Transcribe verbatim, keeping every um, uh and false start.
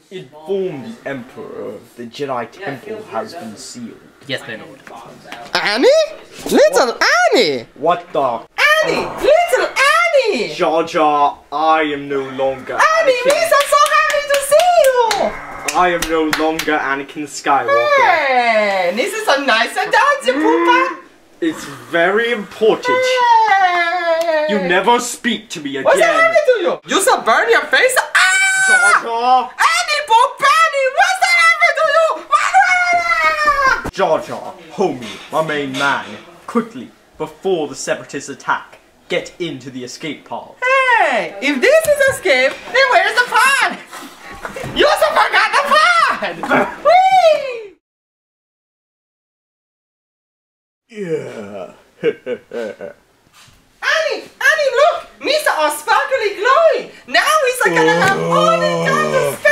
Inform the Emperor the Jedi Temple has been sealed. Yes, my lord. Annie? Little Annie! What the? Annie! Little Annie! Jar Jar, I am no longer Annie, Anakin. miss, I'm so happy to see you! I am no longer Anakin Skywalker. Hey, this is a nice dance, Poopa! It's very important. Hey. You never speak to me again. What's happening to you? You shall burn your face? Ah! Jar Jar! Annie, Poopa, Annie, what's happening to you? Jar Jar, homie, my main man, quickly, before the Separatists attack, get into the escape pod. Hey, if this is escape, then where's the fun? You also forgot the fun! Whee! Yeah. Annie, Annie, look! Mister all sparkly glowing! Now he's gonna have all the time to